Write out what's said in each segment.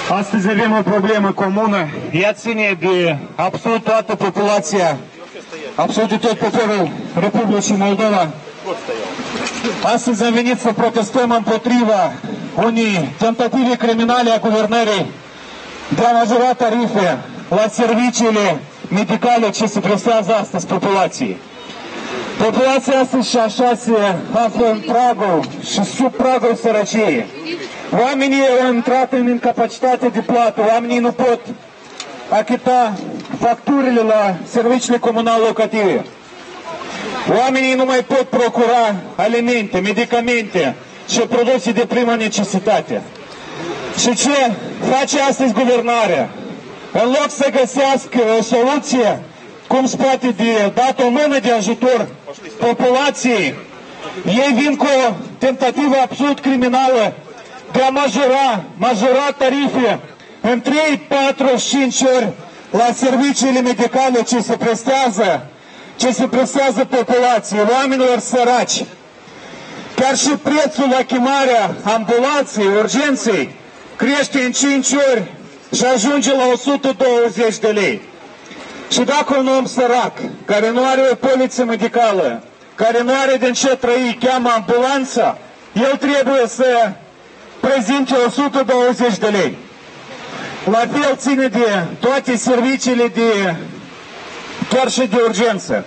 Astăzi avem o problemă comună. Ea ține de absolut toată populația, absolut de tot poporul Republicii Moldova. Astăzi am venit să protestăm împotriva unei tentative criminale a guvernării de a majora tarife la serviciile medicale ce se prestează astăzi populației. Populația astăzi și așa se află în pragul și sub pragul sărăciei. Oamenii au intrat în incapacitate de plată, oamenii nu pot achita facturile la serviciile comunale locative. Oamenii nu mai pot procura alimente, medicamente și produse de primă necesitate. Și ce face astăzi guvernarea? În loc să găsească o soluție cum se poate de dat o mână de ajutor populației, ei vin cu o tentativă absolut criminală de a majora tarife în 3, 4, 5 ori la serviciile medicale ce se prestează populației, oamenilor săraci. Chiar și prețul la chemarea ambulanței, urgenței, crește în 5 ori și ajunge la 120 de lei. Și dacă un om sărac, care nu are o poliță medicală, care nu are din ce trăi, cheamă ambulanța, el trebuie să prezinte 120 de lei. La fel ține de toate serviciile chiar și de urgență.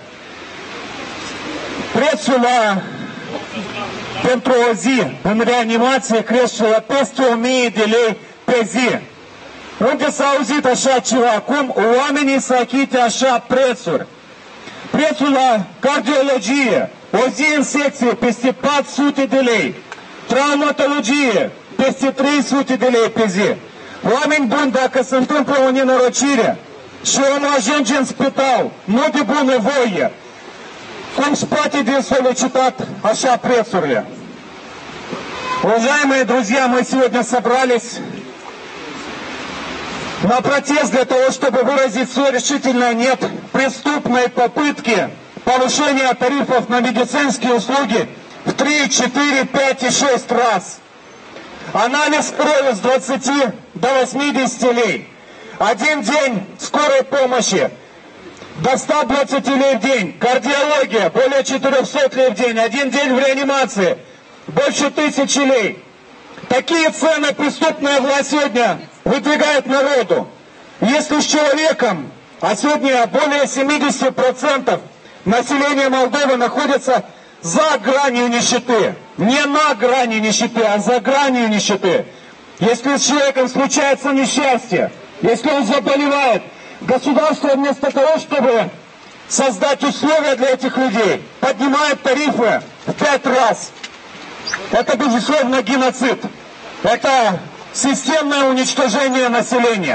Prețul pentru o zi în reanimație crește la peste 1000 de lei pe zi. Unde s-a auzit așa ceva? Cum oamenii să achite așa prețuri? Prețul la cardiologie, o zi în secție, peste 400 de lei. Traumatologie, peste 300 de lei pe zi. Oameni buni, dacă se întâmplă o nenorocire și omul ajunge în spital, nu de bunăvoie, cum se poate de solicitat așa преțurile? Уважаемые друзья, мы сегодня собрались на протест для того, чтобы выразить свое решительное «нет» преступной попытке повышения тарифов на медицинские услуги в 3, 4, 5 и 6 раз. Анализ крови с 20 до 80 лей. Один день скорой помощи до 120 лей в день. Кардиология более 400 лей в день. Один день в реанимации больше 1000 лей. Такие цены преступная власть сегодня выдвигает народу. Если с человеком, а сегодня более 70% населения Молдовы находится за гранью нищеты, не на грани нищеты, а за гранью нищеты. Если с человеком случается несчастье, если он заболевает, государство вместо того, чтобы создать условия для этих людей, поднимает тарифы в 5 раз. Это, безусловно, геноцид. Это системное уничтожение населения.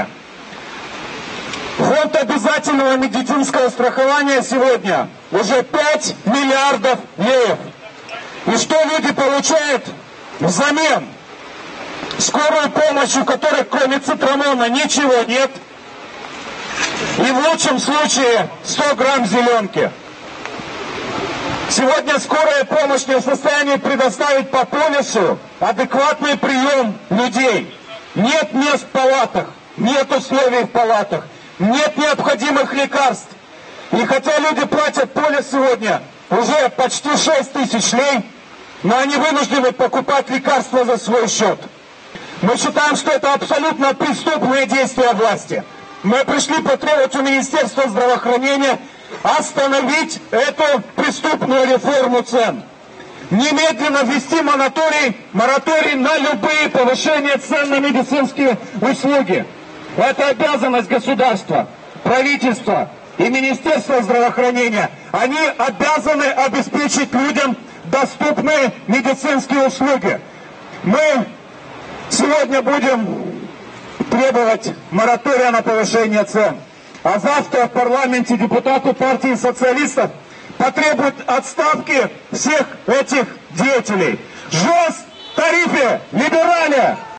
Фонд обязательного медицинского страхования сегодня уже 5 миллиардов леев. И что люди получают взамен? Скорую помощь, у которой кроме цитрамона ничего нет. И в лучшем случае 100 грамм зеленки. Сегодня скорая помощь не в состоянии предоставить по полису адекватный прием людей. Нет мест в палатах, нет условий в палатах, нет необходимых лекарств. И хотя люди платят полис сегодня уже почти 6000 лей, но они вынуждены покупать лекарства за свой счет. Мы считаем, что это абсолютно преступные действия власти. Мы пришли потребовать у Министерства здравоохранения остановить эту преступную реформу цен. Немедленно ввести мораторий на любые повышения цен на медицинские услуги. Это обязанность государства, правительства и Министерства здравоохранения. Они обязаны обеспечить людям доступные медицинские услуги. Мы сегодня будем требовать моратория на повышение цен. А завтра в парламенте депутаты партии социалистов потребуют отставки всех этих деятелей. Жест тарифе, либерали!